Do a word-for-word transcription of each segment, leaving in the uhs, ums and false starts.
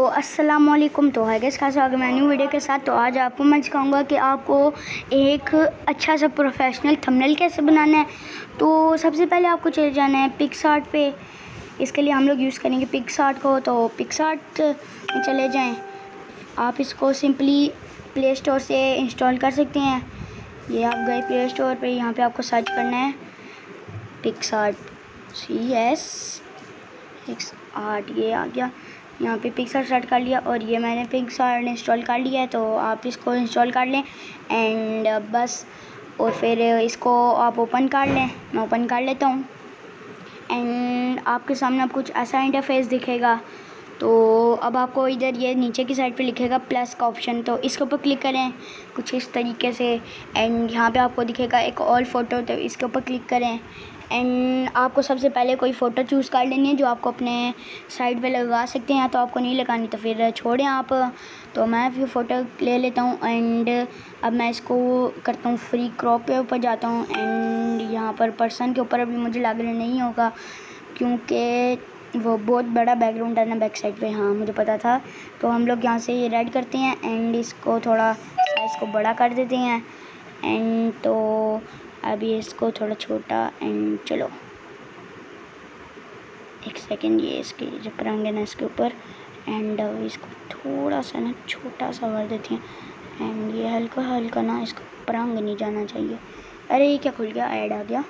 अस्सलाम वालेकुम। तो है गाइस, कैसे आ गए मैं न्यू वीडियो के साथ। तो आज आपको मैं सिखाऊंगा कि आपको एक अच्छा सा प्रोफेशनल थंबनेल कैसे बनाना है। तो सबसे पहले आपको चले जाना है पिक्स आर्ट पे। इसके लिए हम लोग यूज़ करेंगे पिक्स आर्ट को। तो पिक्स आर्ट में चले जाएं। आप इसको सिंपली प्ले स्टोर से इंस्टॉल कर सकते हैं। ये आप गए प्ले स्टोर पर, यहाँ पर आपको सर्च करना है PicsArt, C S PicsArt. ये आ गया, यहाँ पे पिक्स आर्ट स्टार्ट कर लिया और ये मैंने पिक्स आर्ट इंस्टॉल कर लिया है। तो आप इसको इंस्टॉल कर लें एंड बस, और फिर इसको आप ओपन कर लें। मैं ओपन कर लेता हूँ एंड आपके सामने आप कुछ ऐसा इंटरफेस दिखेगा। तो अब आपको इधर ये नीचे की साइड पे लिखेगा प्लस का ऑप्शन, तो इसके ऊपर क्लिक करें कुछ इस तरीके से एंड यहाँ पे आपको दिखेगा एक ऑल फ़ोटो, तो इसके ऊपर क्लिक करें एंड आपको सबसे पहले कोई फ़ोटो चूज़ कर लेनी है जो आपको अपने साइड पे लगा सकते हैं। या तो आपको नहीं लगानी तो फिर छोड़ें आप। तो मैं फिर फ़ोटो ले लेता हूँ एंड अब मैं इसको करता हूँ फ्री क्रॉप पे ऊपर जाता हूँ एंड यहाँ पर पर्सन के ऊपर अभी मुझे लागू नहीं होगा क्योंकि वो बहुत बड़ा बैकग्राउंड है ना बैक साइड पे। हाँ, मुझे पता था। तो हम लोग यहाँ से ये रेड करते हैं एंड इसको थोड़ा साइज़ को बड़ा कर देते हैं एंड तो अभी इसको थोड़ा छोटा एंड चलो एक सेकेंड, ये इसके जो रंग है ना इसके ऊपर एंड इसको थोड़ा सा ना छोटा सा कर देते हैं एंड ये हल्का हल्का ना इसका रंग नहीं जाना चाहिए। अरे ये क्या खुल गया, ऐड आ गया।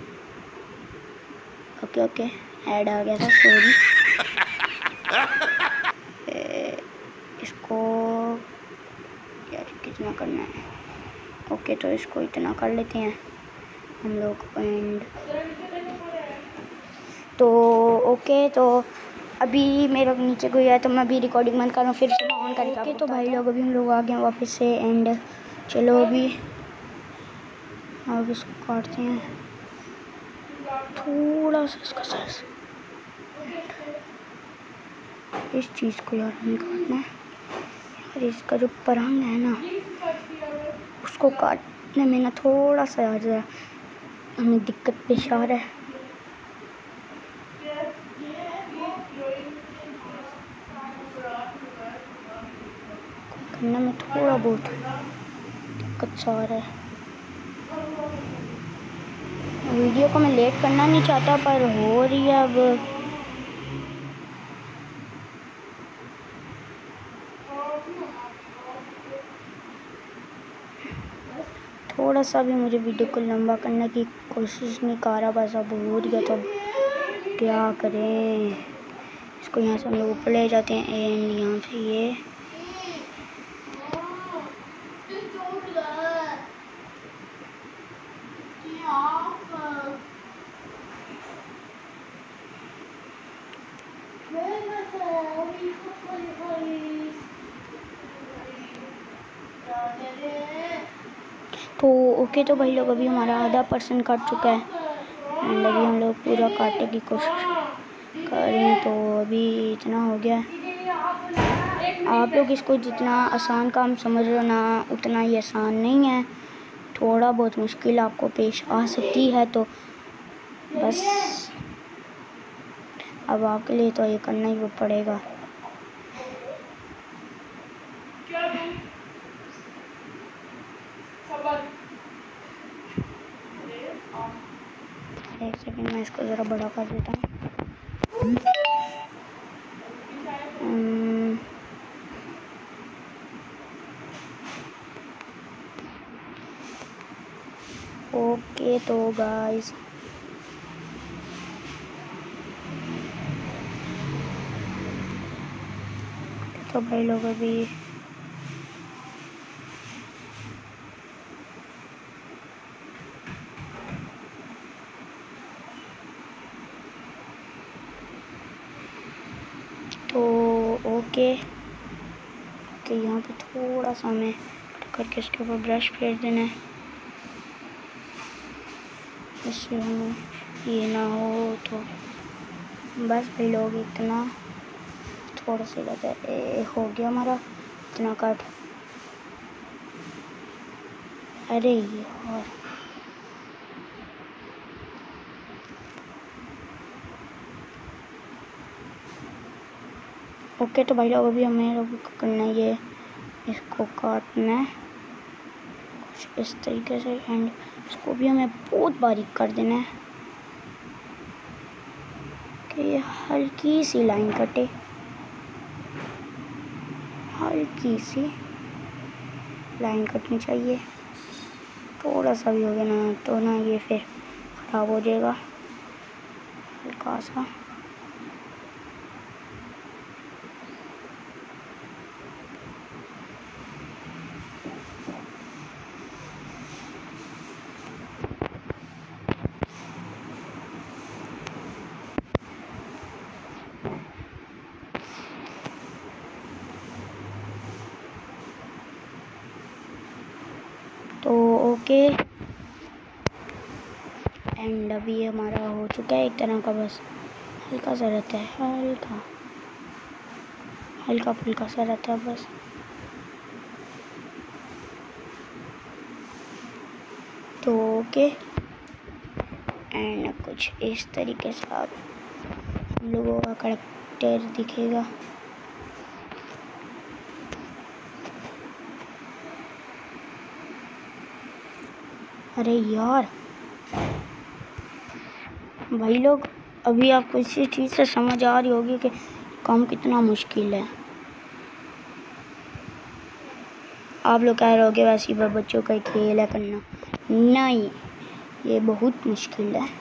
ओके ओके ऐड आ गया था, सॉरी। इसको यार कितना करना है। ओके तो इसको इतना कर लेते हैं हम लोग एंड तो ओके। तो अभी मेरा नीचे कोई है तो मैं अभी रिकॉर्डिंग बंद कर रहा हूँ, फिर से ऑन करके ओके। तो भाई लोग अभी हम लोग आ गए वापस से एंड चलो अभी अब इसको काटते हैं थोड़ा सा इसका साइज। इस चीज़ को यार हमें काटना है यार, इसका जो परंग है ना उसको काटने में ना थोड़ा सा यार हमें दिक्कत पेश आ रहा है। करने में थोड़ा बहुत दिक्कत सा आ रहा है। वीडियो को मैं लेट करना नहीं चाहता पर हो रही है अब। थोड़ा सा भी मुझे वीडियो को लंबा करने की कोशिश नहीं कर रहा, बस अब हो रही है तो क्या करें। इसको यहाँ से हम लोग ऊपर ले जाते हैं एंड यहाँ से ये तो ओके। तो भाई लोग अभी हमारा आधा परसेंट कट चुका है एंड अभी हम लोग पूरा काटने की कोशिश कर रहे हैं। तो अभी इतना हो गया है। आप लोग इसको जितना आसान काम समझ रहे हो ना उतना ही आसान नहीं है, थोड़ा बहुत मुश्किल आपको पेश आ सकती है। तो बस अब आपके लिए तो ये करना ही वो पड़ेगा। एक सेकंड मैं इसको ज़रा बड़ा कर देता हूँ। ओके तो गाइस तो भाई लोग अभी तो ओके ओके यहाँ पे थोड़ा सा हमें करके इसके ऊपर ब्रश फेर देना है, इससे हमें ये ना हो। तो बस भाई लोग इतना थोड़ा सा लगा हो गया हमारा इतना कट। अरे यार ओके तो भाई लोग अभी हमें लोगों को करना है ये, इसको काटना है कुछ इस तरीके से एंड इसको भी हमें बहुत बारीक कर देना है कि ये हल्की सी लाइन कटे, हल्की सी लाइन कटनी चाहिए। थोड़ा सा भी हो गया ना तो ना ये फिर ख़राब हो जाएगा। हल्का सा तो ओके एंड अभी ये हमारा हो चुका है एक तरह का, बस हल्का सा रहता है, हल्का हल्का फुल्का सा रहता है बस। तो ओके एंड कुछ इस तरीके से आप हम लोगों का करेक्टर दिखेगा। अरे यार भाई लोग अभी आपको इसी चीज़ से समझ आ रही होगी कि काम कितना मुश्किल है। आप लोग कह रहे होगे वैसे ही बच्चों का खेल है करना, नहीं ये बहुत मुश्किल है।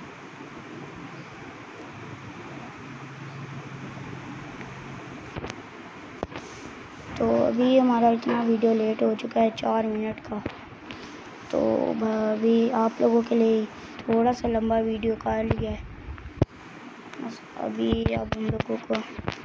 तो अभी हमारा इतना वीडियो लेट हो चुका है चार मिनट का, तो अभी आप लोगों के लिए थोड़ा सा लंबा वीडियो कर लिया है। बस अभी अब हम लोगों को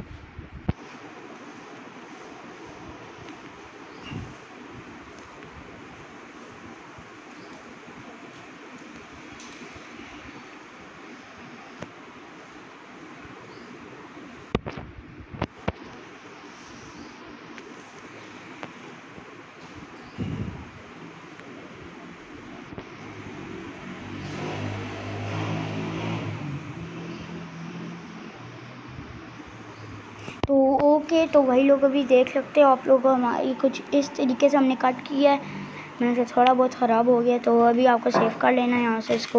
तो ओके तो वही लोग अभी देख सकते हो आप लोग को हमारी कुछ इस तरीके से हमने कट किया है। मैंने से थोड़ा बहुत ख़राब हो गया तो अभी आपको सेव कर लेना है यहाँ से। इसको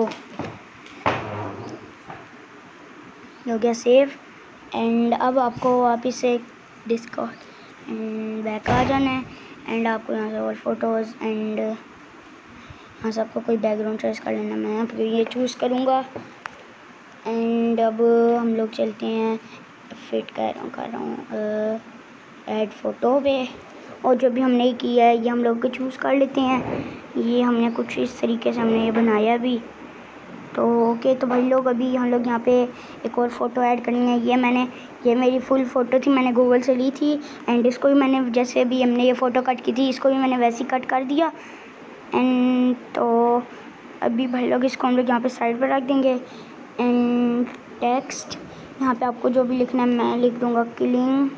हो गया सेव एंड अब आपको वापस से डिस्कॉर्ड एंड बैक आ जाना है एंड आपको यहाँ से और फोटोज़ एंड यहाँ से आपको कोई बैकग्राउंड चॉइस कर लेना। मैं फिर ये चूज़ करूँगा एंड अब हम लोग चलते हैं फिट कर रहा हूँ कर रहा हूँ ऐड फ़ोटो पे, और जो भी हमने किया है ये हम लोग को चूज़ कर लेते हैं। ये हमने कुछ इस तरीके से हमने ये बनाया भी। तो ओके तो भाई लोग अभी हम लोग यहाँ पे एक और फ़ोटो ऐड करनी है। ये मैंने ये मेरी फुल फ़ोटो थी, मैंने गूगल से ली थी एंड इसको भी मैंने जैसे भी हमने ये फ़ोटो कट की थी इसको भी मैंने वैसे ही कट कर दिया एंड तो अभी भाई लोग इसको हम लोग यहाँ पे साइड पर रख देंगे एंड टेक्स्ट यहाँ पे आपको जो भी लिखना है मैं लिख दूँगा किलिंग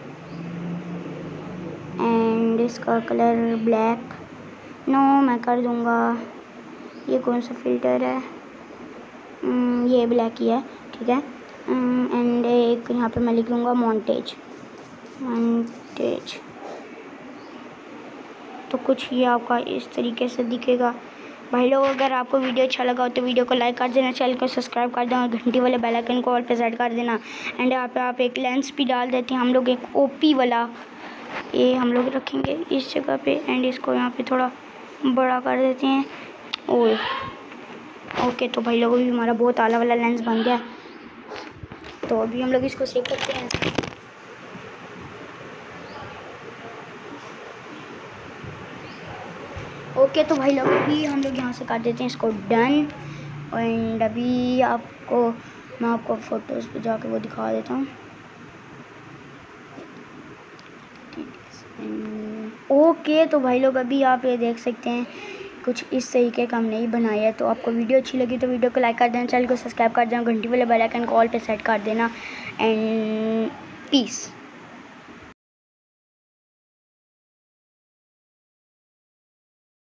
एंड इसका कलर ब्लैक नो मैं कर दूँगा। ये कौन सा फ़िल्टर है, um, ये ब्लैक ही है ठीक है एंड um, एक यहाँ पे मैं लिख लूँगा मॉन्टेज मॉन्टेज। तो कुछ ये आपका इस तरीके से दिखेगा। भाई लोग अगर आपको वीडियो अच्छा लगा हो तो वीडियो को लाइक कर देना, चैनल को सब्सक्राइब कर देना और घंटी वाले बेल आइकन को ऑल पे सेट कर देना एंड यहाँ पे आप एक लेंस भी डाल देते हैं। हम लोग एक ओपी वाला ये हम लोग रखेंगे इस जगह पे एंड इसको यहाँ पे थोड़ा बड़ा कर देते हैं। ओए ओके तो भाई लोगों भी हमारा बहुत आला वाला लेंस बन गया। तो अभी हम लोग इसको सेव करते हैं। ओके तो भाई लोग अभी हम लोग यहाँ से कर देते हैं इसको डन एंड अभी आपको मैं आपको फ़ोटोज़ पे जाके वो दिखा देता हूँ। ओके तो भाई लोग अभी आप ये देख सकते हैं कुछ इस तरीके का हमने ही बनाया है। तो आपको वीडियो अच्छी लगी तो वीडियो को लाइक कर देना, चैनल को सब्सक्राइब कर देना, घंटी वाले बेल आइकन को ऑल पे सेट कर देना एंड पीस।